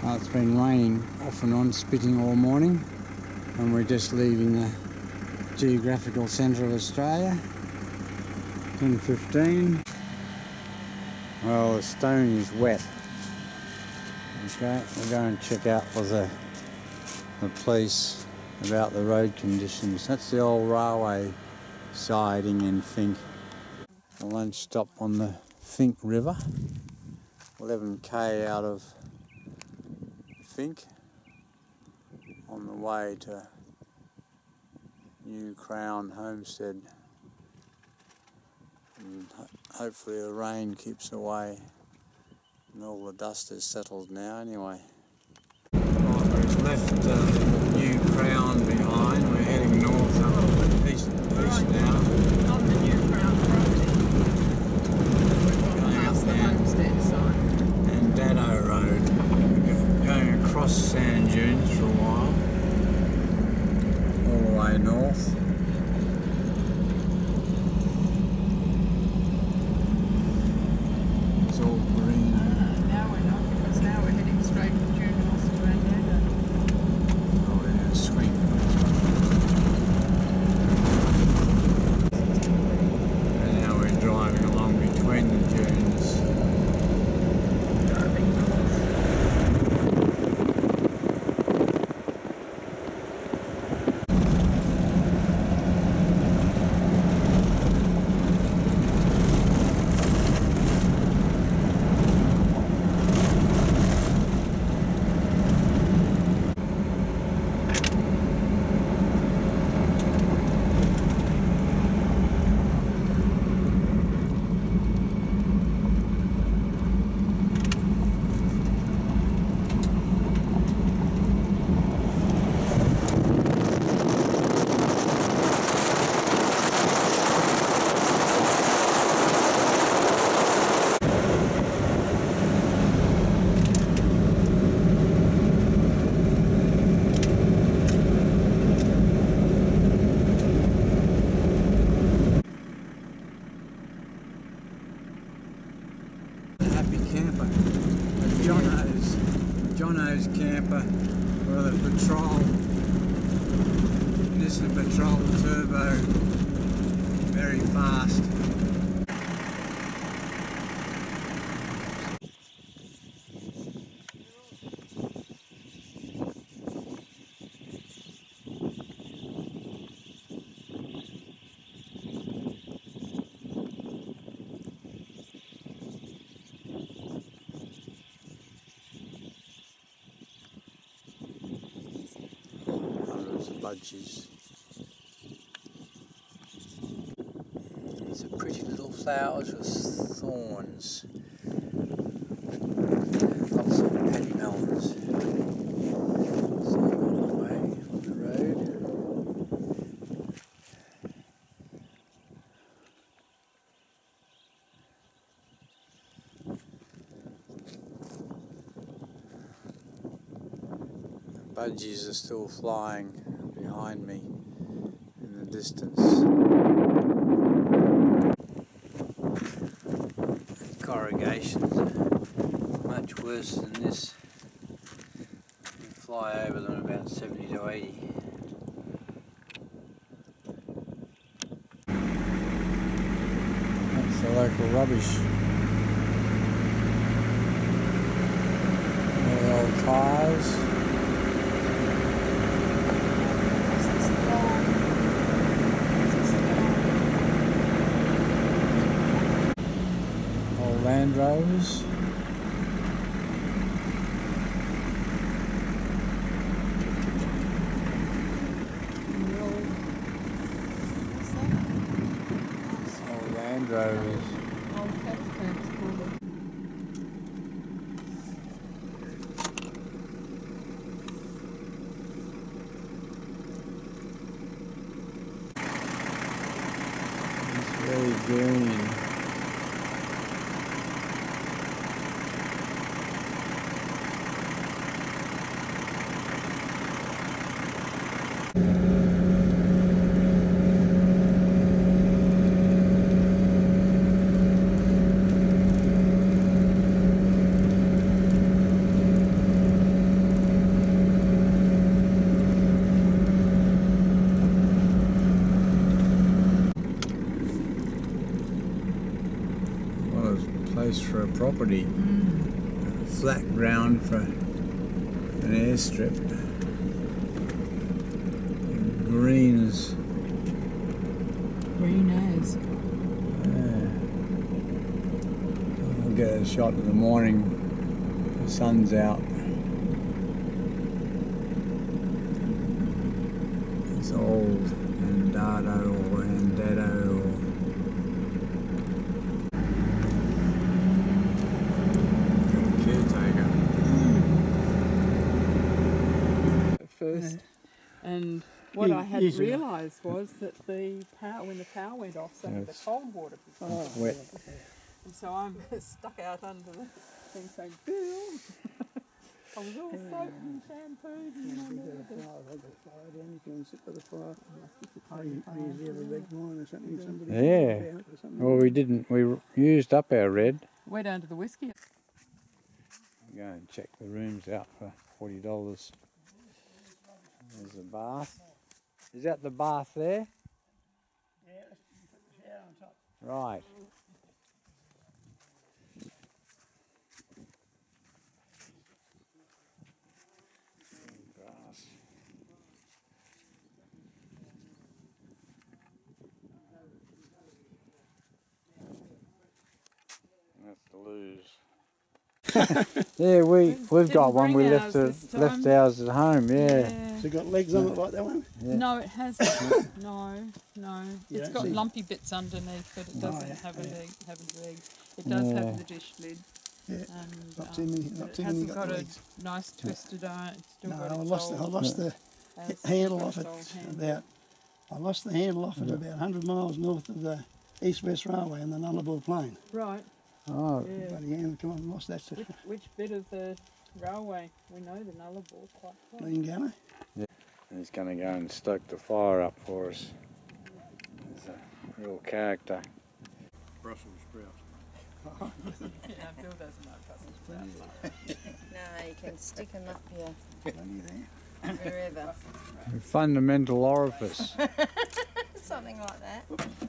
It's been raining off and on, spitting all morning, and we're just leaving the geographical centre of Australia. 10:15. Well, the stone is wet. Okay, we'll go and check out with the police about the road conditions. That's the old railway siding in Finke. The lunch stop on the Finke River, 11k out of Finke, on the way to New Crown Homestead, and hopefully the rain keeps away and all the dust is settled now anyway. Right, we've left New Crown behind. We're heading north up east now. On the New Crown property. Going up there. Homestead side. And Dado Road. We're going across sand dunes for a while, all the way north. It's all green. Now we're not, because now we're heading straight due north to Dado. Oh, we're going to swing. And now we're driving along between the dunes. Driving north. Camper, Jono's camper, for the Patrol, Nissan Patrol Turbo, very fast. Budgies. These are pretty little flowers with thorns. Lots of paddy melons. So on the way on the road. The budgies are still flying behind me in the distance. Corrugations are much worse than this. You fly over them about 70 to 80. That's the local rubbish. All the old tyres. Land Rovers. Old Land Rovers. Old tax transporter. It's very green. property. Flat ground for an airstrip. Green as. Green as. I'll get a shot in the morning. The sun's out. It's old Andado or Andado or caretaker. At first. And what I hadn't realised was that the power, when the power went off, some of the cold water was Wet. And so I'm stuck out under the thing saying, Bill! I was all soaked and shampooed and I've got a fire down, you can sit by the fire. I usually have a red wine or something, somebody Yeah. or something. Well, we didn't. We used up our red. Way down to the whiskey. Go and check the rooms out for $40. There's the bath. Is that the bath there? Yeah, let's put the shower on top. Right. Grass. That's the lose. Yeah, we've got one. We bring left ours this left time. ours at home. Yeah. So it got legs on it like that one? Yeah. No, it hasn't. No. You It's don't got see- lumpy bits underneath, but it doesn't yeah, have yeah. a leg. It does Yeah. have the dish lid. Yeah. And, Not too many, but not it too many hasn't got got a legs. nice twisted iron. It's still No, got I its lost the has handle got off its it old handle. I lost the handle off it about 100 miles north of the East West Railway in the Nullarbor Plain. Right. Oh, Yeah. Bloody handle, come on, lost that to Which bit of the railway? We know the Nullarbor quite well. Lean Gunner. he's going to go and stoke the fire up for us. He's a real character. Brussels sprouts. Yeah, Bill doesn't know Brussels sprouts. No, you can stick them up here, Plenty there. wherever. A fundamental orifice. Something like that.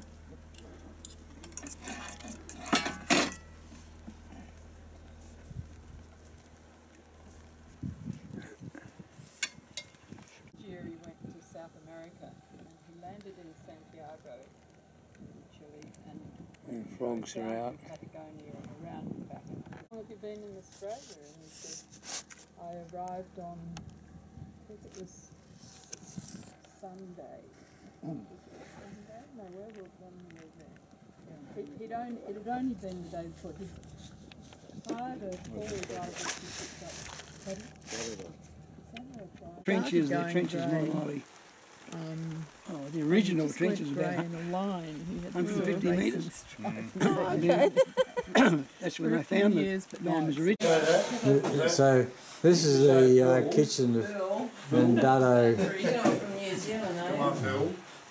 Jerry went to South America and he landed in Santiago, Chile, and Frogs are out. Patagonia and around and back. How long have you been in Australia? And he said, I arrived on, I think it was Sunday. Was it Sunday? No, where were when we were there? It had only been the day before. He hired a four-wheel driver to pick up. Pardon? Trenches, the trenches more likely. The original just trenches went about grey in a line. He had 150 to metres. Okay. That's when they found the years, but now diamonds it's- original. So this is the kitchen of Vendado. From New Zealand, eh?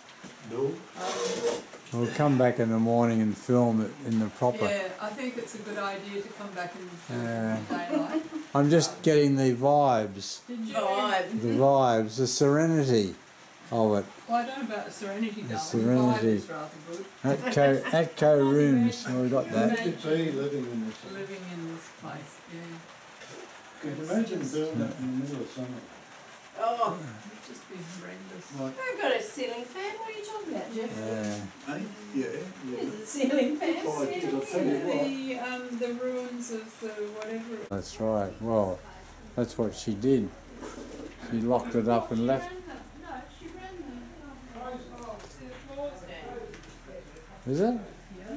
We'll come back in the morning and film it in the proper. Yeah, I think it's a good idea to come back in Yeah. daylight. I'm just getting the vibes, Did you? the serenity of it. Well, I don't know about the Serenity, darling. Serenity. The vibe is rather good. Atco rooms, we've got that. Living in this place, yeah. Could you imagine doing that in the middle of summer? Oh, It'd just be horrendous. I've got a ceiling fan. What are you talking about, Jeff? Yeah. Eh? Yeah. Is it ceiling fan? Oh, it is, I'll tell you what. The ruins of the whatever. That's right. Well, that's what she did. She locked it up and left. She ran the floors down. Is it? Yeah.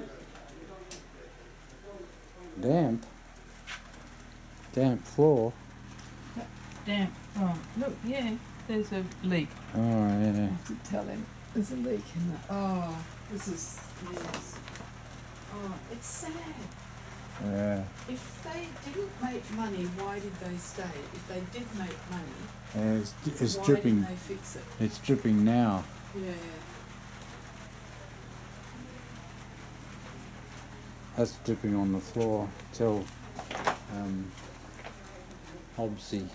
Damp. Damp floor. Damn. Oh, look, yeah. There's a leak. Oh, yeah. I have to tell him there's a leak in the. Oh, this is. Yes. Oh, it's sad. Yeah. If they didn't make money, why did they stay? If they did make money, Yeah, it's why dripping. didn't they fix it? It's dripping now. Yeah. That's dripping on the floor. Tell Hobbsy.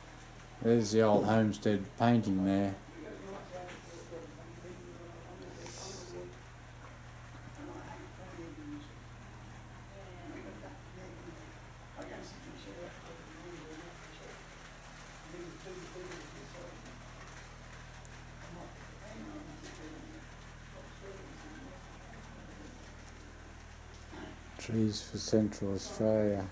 There's the old homestead painting there. Trees for Central Australia.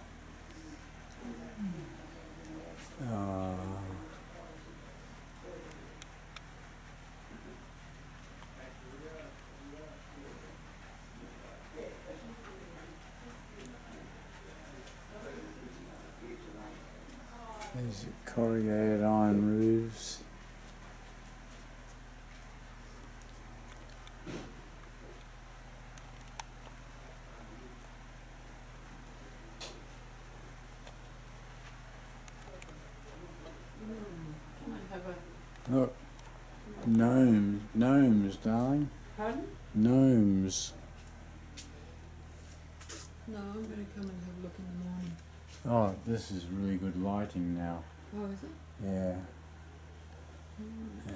There's your corrugated iron roofs. Can I have a... Look, gnomes, darling. Pardon? Gnomes. No, I'm going to come and have a look in the morning. Oh, this is really good lighting now. Oh, is it? Yeah. I'm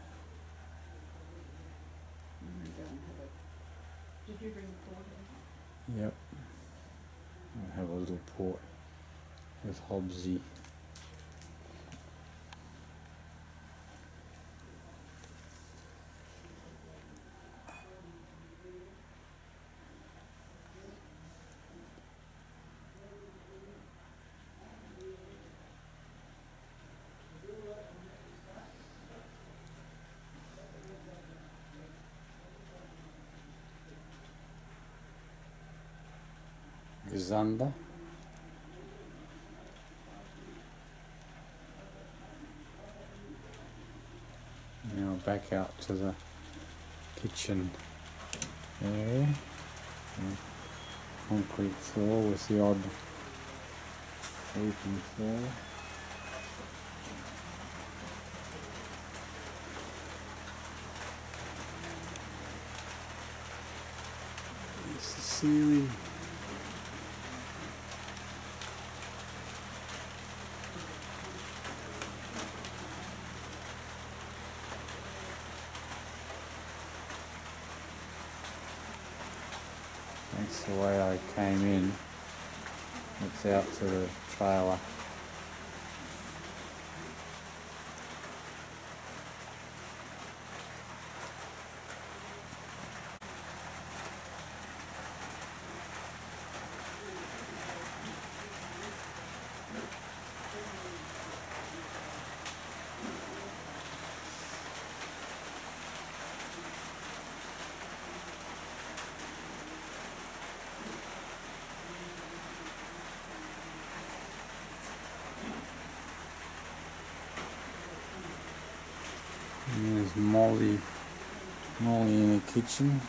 going to go and have a... Did you bring the porter? Yep. I'll have a little port with Hobbsy. Gazunder. Now back out to the kitchen area. Concrete floor with the odd open floor. It's the ceiling. That's the way I came in. It's out to the trailer. And there's Molly in the kitchen.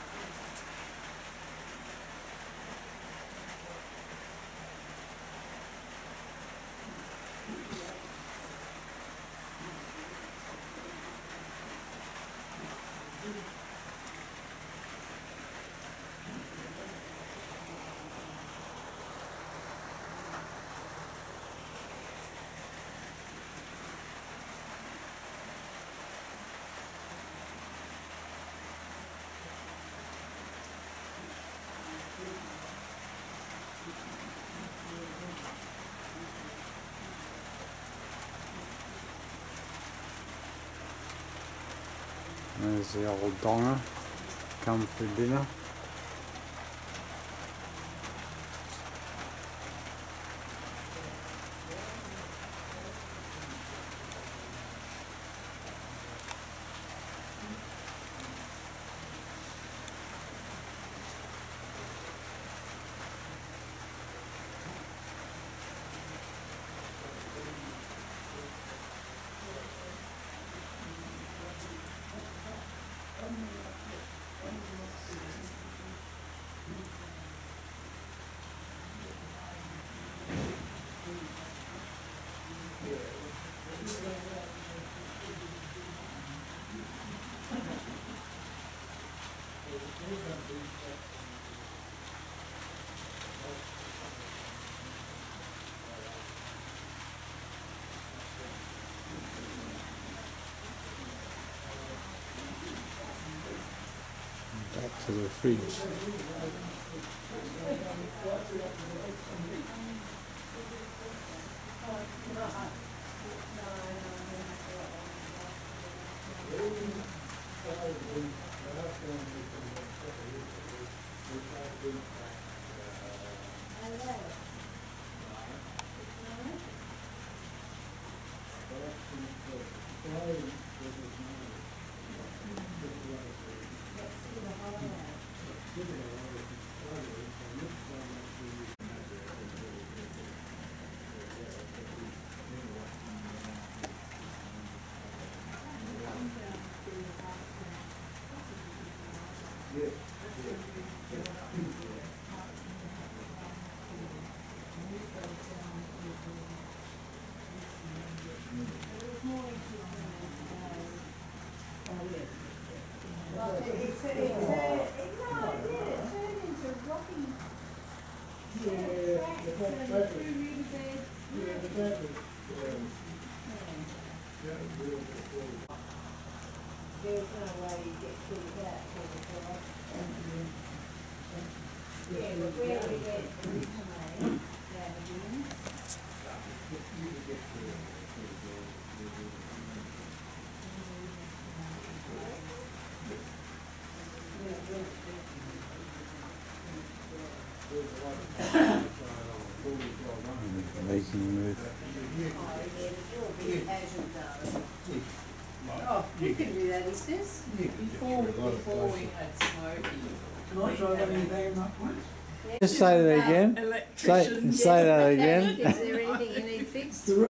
There's the old donger come for dinner. Back to the fridge. There's no way you get through that for the job. Yeah, but where we get originally, down again. Leaking roof. Oh, you can do that, he says. Before we had Smokey. Can I try that in there, Mark, once? Just say that again. Say that again. Is there anything you need fixed?